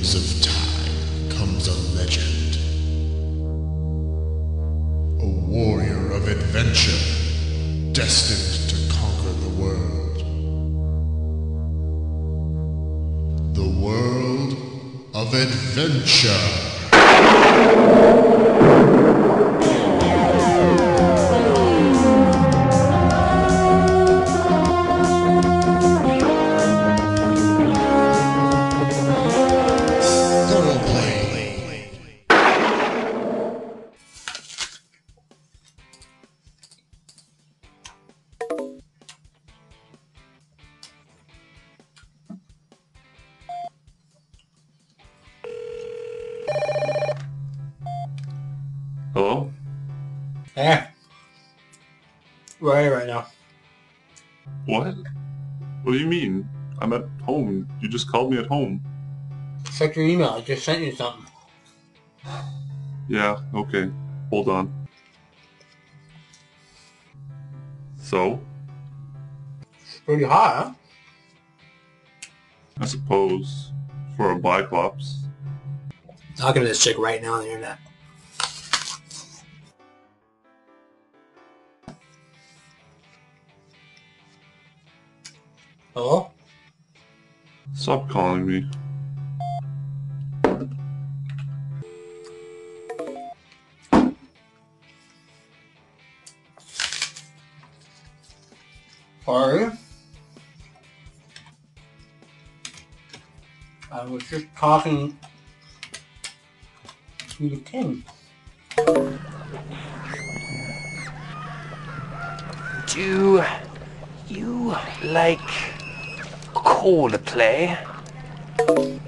waves of time comes a legend. A warrior of adventure, destined to conquer the world. The world of adventure. Hello? Eh. Where are you right now? What? What do you mean? I'm at home. You just called me at home. Check your email. I just sent you something. Yeah, okay. Hold on. So? It's pretty hot, I suppose. For a Biclops. huh? Talking to this chick right now on the internet. Hello? Stop calling me. Sorry. I was just talking to the king. Do you like Coldplay?